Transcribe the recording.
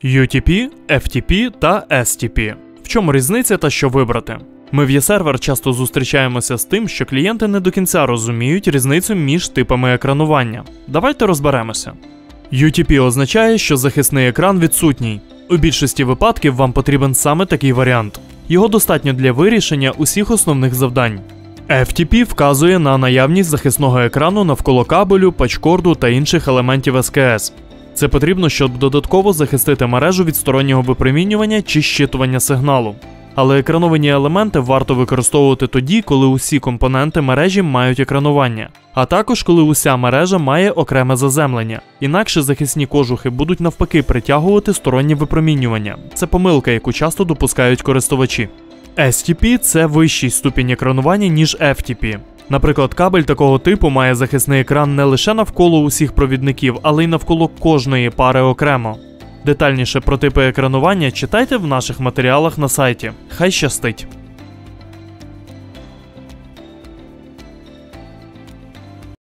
UTP, FTP та STP. В чому різниця та що вибрати? Ми в eServer часто зустрічаємося з тим, що клієнти не до кінця розуміють різницю між типами екранування. Давайте розберемося. UTP означає, що захисний екран відсутній. У більшості випадків вам потрібен саме такий варіант. Його достатньо для вирішення усіх основних завдань. FTP вказує на наявність захисного екрану навколо кабелю, патчкорду та інших елементів СКС. Це потрібно, щоб додатково захистити мережу від стороннього випромінювання чи щитування сигналу. Але екрановані елементи варто використовувати тоді, коли усі компоненти мережі мають екранування, а також коли уся мережа має окреме заземлення. Інакше захисні кожухи будуть навпаки притягувати стороннє випромінювання. Це помилка, яку часто допускають користувачі. STP – це вищий ступінь екранування, ніж FTP. Наприклад, кабель такого типу має захисний екран не лише навколо усіх провідників, але й навколо кожної пари окремо. Детальніше про типи екранування читайте в наших матеріалах на сайті. Хай щастить!